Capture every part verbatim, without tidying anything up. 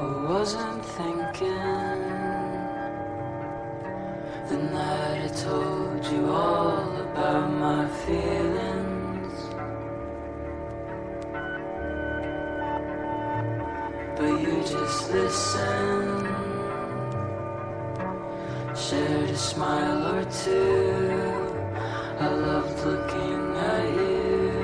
I wasn't thinking the night I told you all about my feelings, but you just listened, shared a smile or two. I loved looking at you.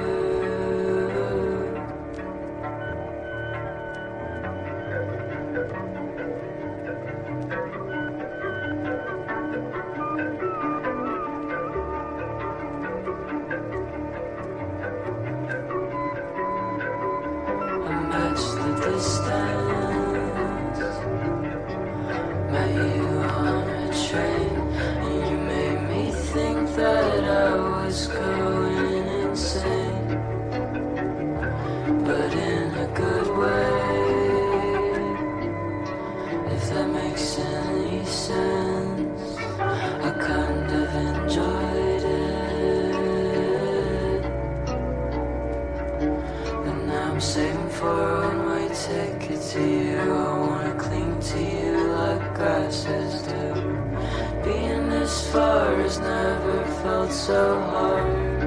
Match the distance, met you on a train, and you made me think that I was going insane, but in a good way, if that makes any sense. I kind of enjoyed it, and now I'm saving for a one-way ticket to you. I wanna cling to you like grasses do. Being this far has never felt so hard.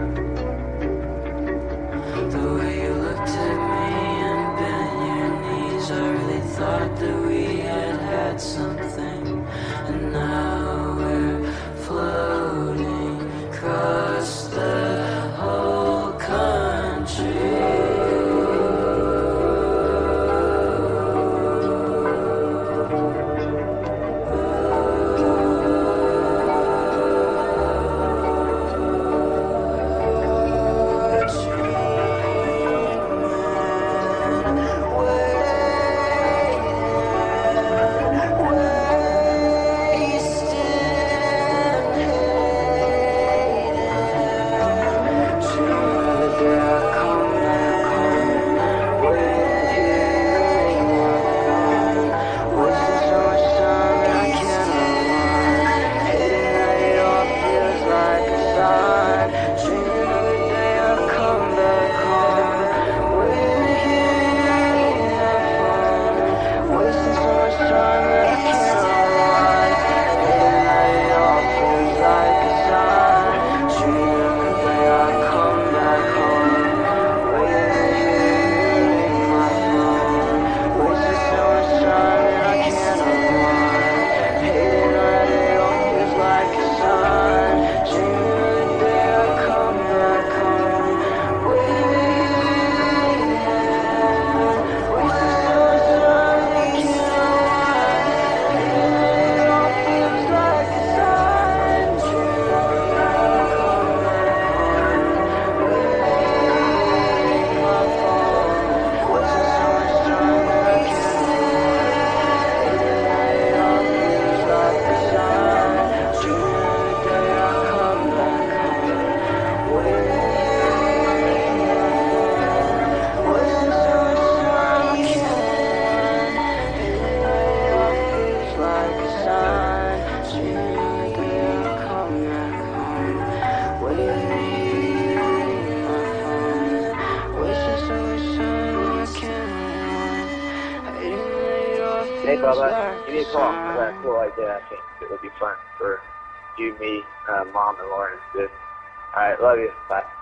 The way you looked at me and bent your knees, I really thought that we had had something, and now we're floating across the whole country. Hey Bubba, give me a call. I got a cool idea. I think it would be fun for you, me, uh, Mom, and Lauren. It's good. All right, love you. Bye.